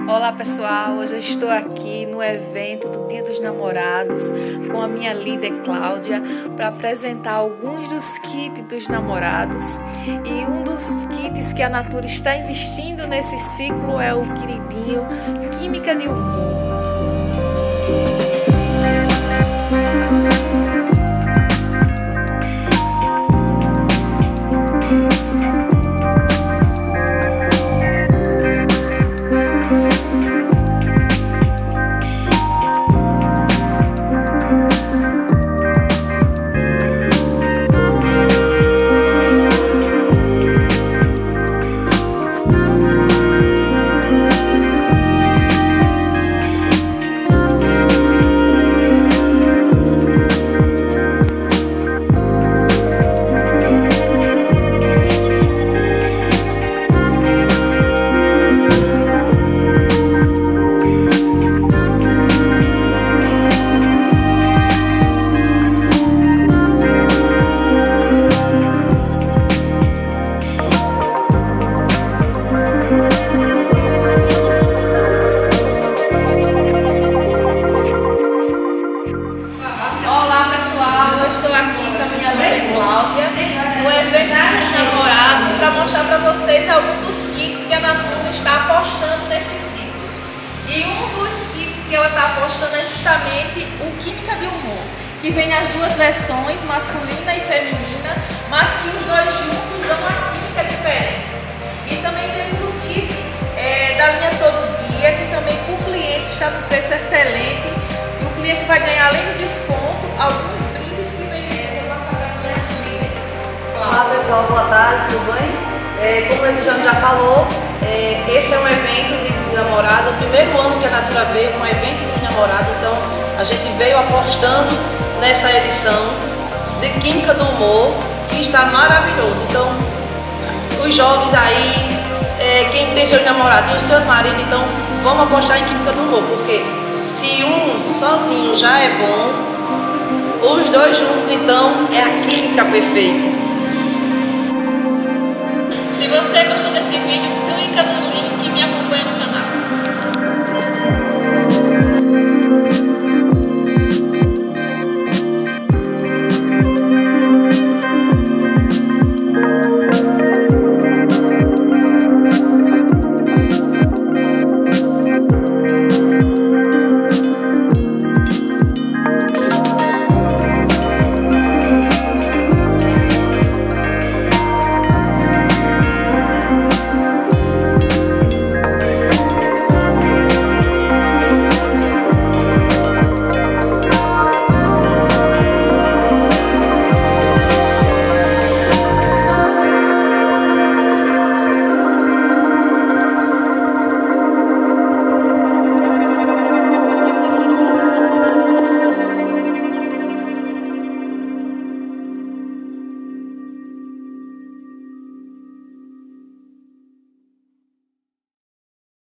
Olá pessoal, hoje eu estou aqui no evento do Dia dos Namorados com a minha líder Cláudia para apresentar alguns dos kits dos namorados, e um dos kits que a Natura está investindo nesse ciclo é o queridinho Química de Humor. Olá pessoal, eu estou aqui com a minha amiga Cláudia no evento Dia dos Namorados para mostrar para vocês alguns dos kits que a Natura está apostando nesse ciclo. E um dos kits que ela está apostando é justamente o Química de Humor, que vem nas duas versões, masculina e feminina, mas que os dois juntos dão uma química diferente. E também temos o kit da linha Todo Dia, que também para o cliente está no preço excelente. O cliente vai ganhar, além do desconto, alguns brindes que vem junto. Nossa minha líder. Olá pessoal, boa tarde, tudo bem? Como ele já falou, esse é um evento de namorado, o primeiro ano que a Natura veio com um evento de namorado, então a gente veio apostando nessa edição de Química do Humor, que está maravilhoso. Então, os jovens aí, quem tem seus namorados e os seus maridos, então vamos apostar em Química do Humor, porque se um sozinho já é bom, os dois juntos então é a química perfeita. Se você gostou desse vídeo, clica no link